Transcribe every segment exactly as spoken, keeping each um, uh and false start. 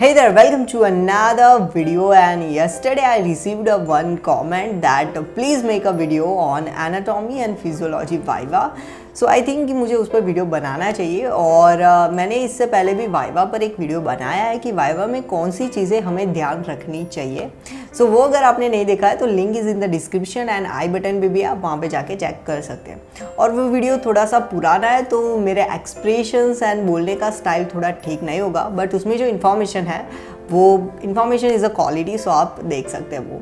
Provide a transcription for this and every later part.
Hey there, welcome to another video, and yesterday I received a one comment that please make a video on anatomy and physiology viva. So I think कि मुझे उस पर video बनाना चाहिए और uh, मैंने इससे पहले भी वाइवा पर एक वीडियो बनाया है कि वाइवा में कौन सी चीज़ें हमें ध्यान रखनी चाहिए। सो so, वो अगर आपने नहीं देखा है तो link is in the description and I button पे भी आप वहाँ पे जाके चेक कर सकते हैं। और वो वीडियो थोड़ा सा पुराना है तो मेरे एक्सप्रेशंस एंड बोलने का स्टाइल थोड़ा ठीक नहीं होगा, बट उसमें जो इन्फॉर्मेशन है वो information is a quality, so आप देख सकते हैं वो।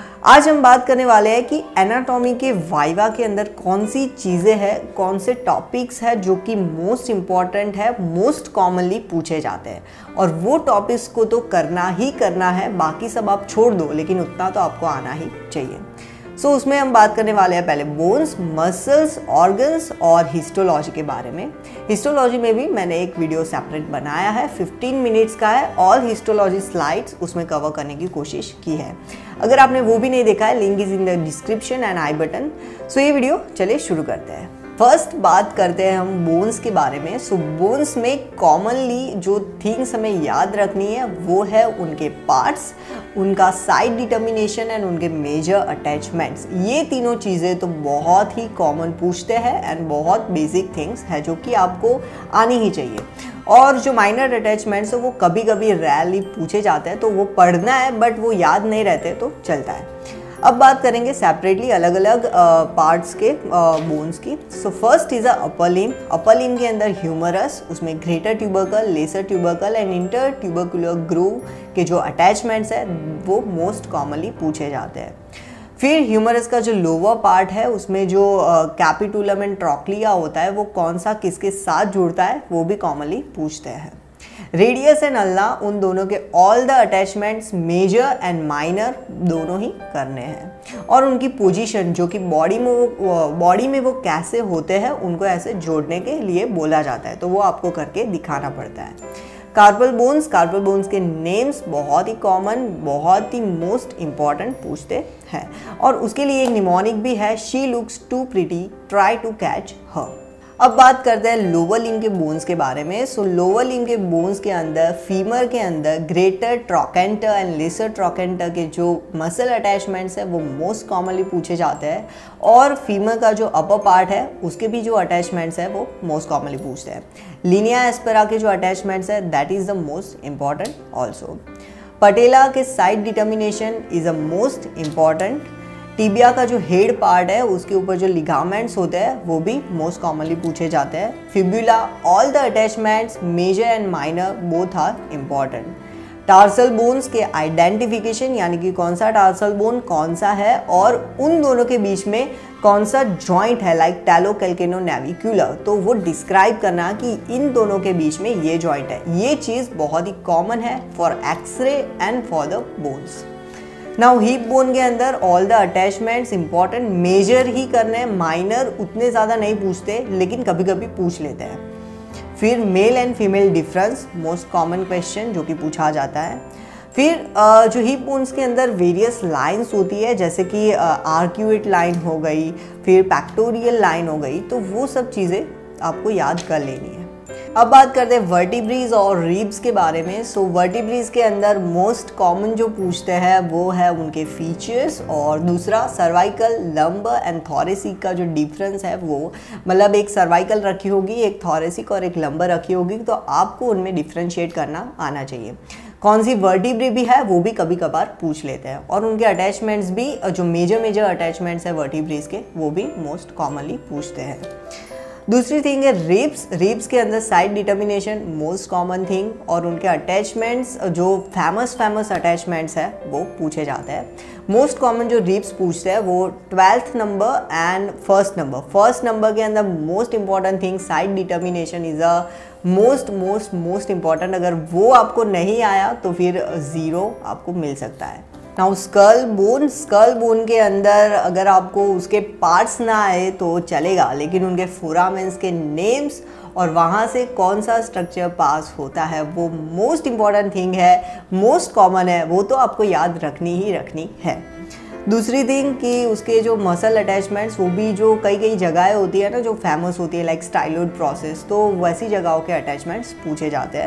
आज हम बात करने वाले हैं कि एनाटॉमी के वाइवा के अंदर कौन सी चीज़ें हैं, कौन से टॉपिक्स हैं जो कि मोस्ट इम्पॉर्टेंट है, मोस्ट कॉमनली पूछे जाते हैं, और वो टॉपिक्स को तो करना ही करना है, बाकी सब आप छोड़ दो, लेकिन उतना तो आपको आना ही चाहिए। सो so, उसमें हम बात करने वाले हैं पहले बोन्स, मसल्स, ऑर्गन्स और हिस्टोलॉजी के बारे में। हिस्टोलॉजी में भी मैंने एक वीडियो सेपरेट बनाया है, पंद्रह मिनट्स का है। ऑल हिस्टोलॉजी स्लाइड्स उसमें कवर करने की कोशिश की है। अगर आपने वो भी नहीं देखा है, link is in the description and I button. So ये वीडियो चलिए शुरू करते हैं। फर्स्ट बात करते हैं हम बोन्स के बारे में। सो so, बोन्स में कॉमनली जो थिंग्स हमें याद रखनी है वो है उनके पार्ट्स, उनका साइड डिटर्मिनेशन एंड उनके मेजर अटैचमेंट्स। ये तीनों चीज़ें तो बहुत ही कॉमन पूछते हैं एंड बहुत बेसिक थिंग्स है जो कि आपको आनी ही चाहिए। और जो माइनर अटैचमेंट्स है वो कभी कभी रेयरली पूछे जाते हैं, तो वो पढ़ना है बट वो याद नहीं रहते तो चलता है। अब बात करेंगे सेपरेटली अलग अलग पार्ट्स के बोन्स की। So first is a upper limb. Upper limb के अंदर ह्यूमरस, उसमें greater tubercle, lesser tubercle and inter tubercular groove के जो अटैचमेंट्स है वो मोस्ट कॉमनली पूछे जाते हैं। फिर ह्यूमरस का जो लोअर पार्ट है उसमें जो कैपिटुलम एंड ट्रॉक्लिया होता है वो कौन सा किसके साथ जुड़ता है वो भी कॉमनली पूछते हैं। रेडियस एंड अल्ना, उन दोनों के all the attachments major and minor दोनों ही करने हैं, और उनकी पोजीशन जो कि बॉडी में वो बॉडी में वो कैसे होते हैं उनको ऐसे जोड़ने के लिए बोला जाता है, तो वो आपको करके दिखाना पड़ता है। कार्पल बोन्स, कार्पल बोन्स के नेम्स बहुत ही कॉमन, बहुत ही मोस्ट इम्पॉर्टेंट पूछते हैं, और उसके लिए एक निमोनिक भी है, she looks too pretty, try to catch her. अब बात करते हैं लोअर लिम्ब के बोन्स के बारे में। सो लोअर लिम्ब के बोन्स के अंदर, फीमर के अंदर greater trochanter and lesser trochanter के जो मसल अटैचमेंट्स है वो मोस्ट कॉमनली पूछे जाते हैं, और फीमर का जो अपर पार्ट है उसके भी जो अटैचमेंट्स है वो मोस्ट कॉमनली पूछते हैं। लिनिया एस्पेरा के जो अटैचमेंट्स है that is the most important also. Patella के side determination is a most important. Tibia का जो हेड पार्ट है उसके ऊपर जो लिगामेंट्स होते हैं वो भी मोस्ट कॉमनली पूछे जाते हैं। Fibula, all the attachments major and minor both are important. Tarsal bones के आइडेंटिफिकेशन, यानी कि कौन सा टार्सल बोन कौन सा है और उन दोनों के बीच में कौन सा जॉइंट है, लाइक टैलोकैल्केनोनेविक्युलर, तो वो डिस्क्राइब करना कि इन दोनों के बीच में ये जॉइंट है। ये चीज़ बहुत ही कॉमन है for x-ray and for the bones. Now hip bone के अंदर all the attachments important, major ही करने, माइनर उतने ज़्यादा नहीं पूछते लेकिन कभी कभी पूछ लेते हैं। फिर male and female difference, most common question जो कि पूछा जाता है। फिर जो हिप बोन्स के अंदर वेरियस लाइंस होती है, जैसे कि आर्क्यूएट लाइन हो गई, फिर पैक्टोरियल लाइन हो गई, तो वो सब चीज़ें आपको याद कर लेनी है। अब बात करते हैं वर्टिब्रीज और रिब्स के बारे में। सो वर्टिब्रीज के अंदर मोस्ट कॉमन जो पूछते हैं वो है उनके फीचर्स, और दूसरा सर्वाइकल, लंबर एंड थॉरेसिक का जो डिफरेंस है वो, मतलब एक सर्वाइकल रखी होगी, एक थॉरेसिक और एक लंबर रखी होगी, तो आपको उनमें डिफ्रेंशिएट करना आना चाहिए। कौन सी वर्टिब्री भी है वो भी कभी कभार पूछ लेते हैं, और उनके अटैचमेंट्स भी, जो मेजर मेजर अटैचमेंट्स है वर्टिब्रीज के वो भी मोस्ट कॉमनली पूछते हैं। दूसरी थिंग है रिब्स। रिब्स के अंदर side determination most common thing, और उनके अटैचमेंट्स, जो फेमस फेमस अटैचमेंट्स है वो पूछे जाते हैं। मोस्ट कॉमन जो रिब्स पूछते हैं वो twelfth number and first number. First number के अंदर most important thing side determination is a most most most important. अगर वो आपको नहीं आया तो फिर ज़ीरो आपको मिल सकता है। Now skull bone, skull bone के अंदर अगर आपको उसके पार्ट्स ना आए तो चलेगा, लेकिन उनके फोरामेंस के नेम्स और वहाँ से कौन सा स्ट्रक्चर पास होता है वो मोस्ट इम्पॉर्टेंट थिंग है, मोस्ट कॉमन है, वो तो आपको याद रखनी ही रखनी है। दूसरी थिंग कि उसके जो मसल अटैचमेंट्स, वो भी जो कई कई जगहें होती है ना जो फेमस होती है, लाइक स्टाइलोइड प्रोसेस, तो वैसी जगहों के अटैचमेंट्स पूछे जाते हैं।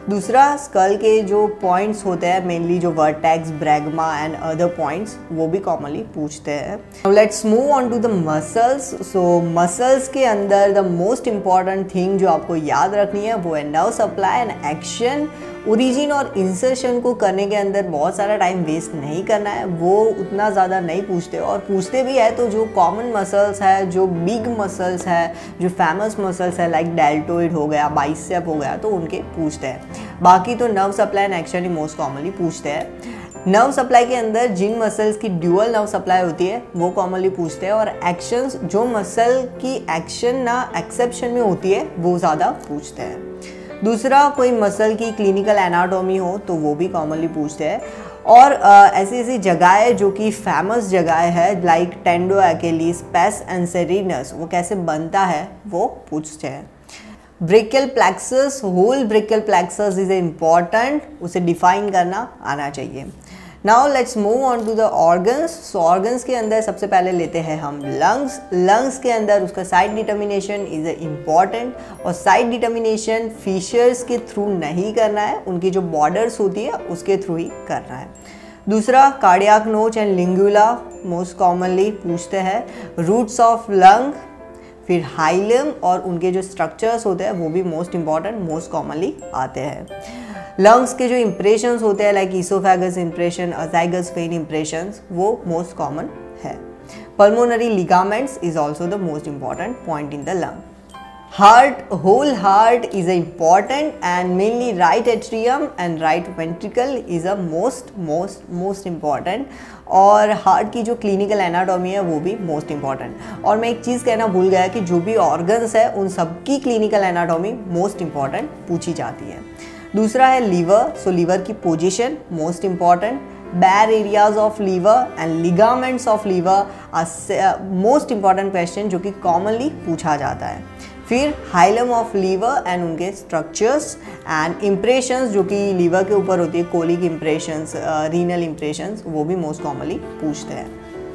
दूसरा स्कल के जो पॉइंट्स होते हैं मेनली जो vertex, bregma and other points वो भी कॉमनली पूछते हैं। Let's move on to the muscles. So muscles के अंदर द मोस्ट इम्पॉर्टेंट थिंग जो आपको याद रखनी है वो है nerve supply and action. Origin और इंसर्शन को करने के अंदर बहुत सारा टाइम वेस्ट नहीं करना है, वो उतना ज़्यादा नहीं पूछते, और पूछते भी है तो जो कॉमन मसल्स है, जो बिग मसल्स है, जो फेमस मसल्स है लाइक डेल्टोइड हो गया, बाइसेप हो गया, तो उनके पूछते हैं। बाकी तो नर्व सप्लाई एंड एक्शन ही मोस्ट कॉमनली पूछते हैं। नर्व सप्लाई के अंदर जिन मसल्स की ड्यूअल नर्व सप्लाई होती है वो कॉमनली पूछते हैं, और एक्शंस जो मसल की एक्शन ना एक्सेप्शन में होती है वो ज़्यादा पूछते हैं। दूसरा कोई मसल की क्लिनिकल एनाटॉमी हो तो वो भी कॉमनली पूछते हैं, और ऐसी ऐसी जगह जो कि फेमस जगह है like tendo Achilles, pes and सेरिनस, वो कैसे बनता है वो पूछते हैं। Brachial plexus, whole brachial plexus is important, उसे डिफाइन करना आना चाहिए। Now let's move on to the organs. So organs के अंदर सबसे पहले लेते हैं हम लंग्स। लंग्स के अंदर उसका साइड डिटर्मिनेशन इज इम्पॉर्टेंट, और साइड डिटर्मिनेशन फीचर्स के थ्रू नहीं करना है, उनकी जो बॉर्डर्स होती है उसके थ्रू ही करना है। दूसरा कार्डियक नोच एंड लिंगुला मोस्ट कॉमनली पूछते हैं। रूट्स ऑफ लंग, फिर हाइलम और उनके जो स्ट्रक्चर्स होते हैं वो भी मोस्ट इंपॉर्टेंट मोस्ट कॉमनली आते हैं। लंग्स के जो इंप्रेशंस होते हैं like oesophagus impression, azygos vein impressions, वो मोस्ट कॉमन है। Pulmonary ligaments is also the most important point in the lung. Heart, whole heart is important, and mainly right atrium and right ventricle is a most most most important, और heart की जो clinical anatomy है वो भी most important. और मैं एक चीज़ कहना भूल गया कि जो भी ऑर्गन्स है उन सबकी क्लिनिकल एनाटॉमी मोस्ट इंपॉर्टेंट पूछी जाती है। दूसरा है लीवर। सो लीवर की position most important. bare areas of liver and ligaments of liver are most important question जो कि commonly पूछा जाता है। फिर हाइलम ऑफ लीवर एंड उनके स्ट्रक्चर्स एंड इम्प्रेशंस जो कि लीवर के ऊपर होती है, कोलिक इम्प्रेशंस, रीनल इम्प्रेशंस, वो भी मोस्ट कॉमनली पूछते हैं।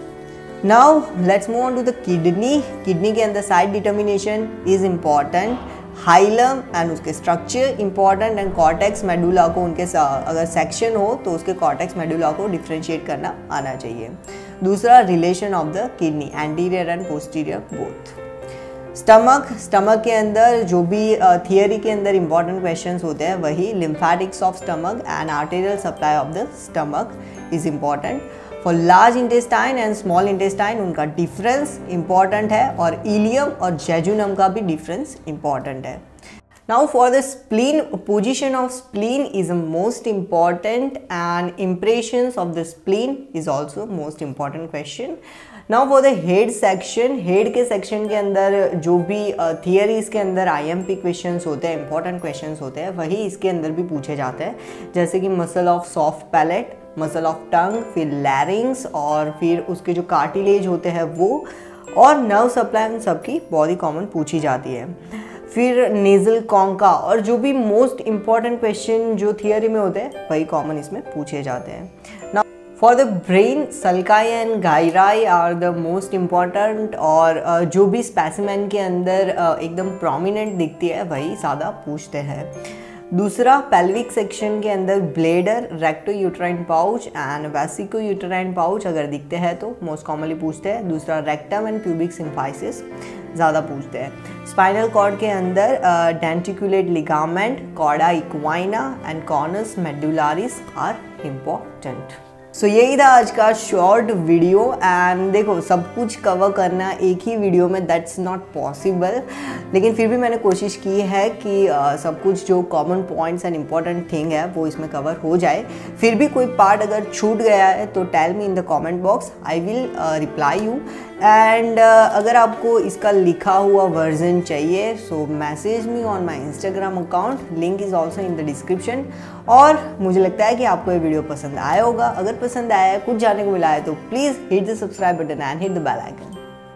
Now let's move on to the kidney. Kidney के अंदर side determination is important, hilum and उसके structure important, and cortex medulla को उनके अगर सेक्शन हो तो उसके कॉर्टेक्स मेडुला को डिफ्रेंशिएट करना आना चाहिए। दूसरा relation of the kidney, anterior and posterior both. Stomach, stomach के अंदर जो भी थियरी uh, के अंदर इंपॉर्टेंट क्वेश्चंस होते हैं वही lymphatics of stomach and arterial supply of the stomach is important. For large intestine and small intestine उनका डिफरेंस इंपॉर्टेंट है, और इलियम और जेजुनम का भी डिफरेंस इंपॉर्टेंट है। Now for the spleen, position of spleen is most important, and impressions of the spleen is also most important question. Now for the head section, head के section के अंदर जो भी theories uh, के अंदर I am P questions होते हैं, important questions होते हैं, वही इसके अंदर भी पूछे जाते हैं, जैसे कि muscle of soft palate, muscle of tongue, फिर लैरिंग्स, और फिर उसके जो कार्टिलेज होते हैं वो, और नर्व सप्लाई सबकी बहुत ही कॉमन पूछी जाती है। फिर नेजल कॉन्का, और जो भी मोस्ट इम्पॉर्टेंट क्वेश्चन जो थियरी में होते हैं वही कॉमन इसमें पूछे जाते हैं। Now for the brain, sulci and gyri are the most important, और uh, जो भी स्पेसिमेन के अंदर uh, एकदम प्रोमिनेंट दिखती है वही ज़्यादा पूछते हैं। दूसरा पेल्विक सेक्शन के अंदर bladder, rectouterine pouch and vesicouterine pouch अगर दिखते हैं तो मोस्ट कॉमनली पूछते हैं। दूसरा रेक्टम एंड प्यूबिक सिम्फाइसिस ज़्यादा पूछते हैं। स्पाइनल कॉर्ड के अंदर denticulate ligament, cauda equina and conus medullaris are important. So so, यही था आज का शॉर्ट वीडियो, एंड देखो सब कुछ कवर करना एक ही वीडियो में दैट्स नॉट पॉसिबल, लेकिन फिर भी मैंने कोशिश की है कि uh, सब कुछ जो common points and important thing है वो इसमें कवर हो जाए। फिर भी कोई पार्ट अगर छूट गया है तो tell me in the comment box, I will reply you. And अगर आपको इसका लिखा हुआ वर्जन चाहिए so message me on my Instagram account, link is also in the description. और मुझे लगता है कि आपको ये वीडियो पसंद आया होगा। अगर पसंद आया है, कुछ जानने को मिला है, तो please hit the subscribe button and hit the bell icon.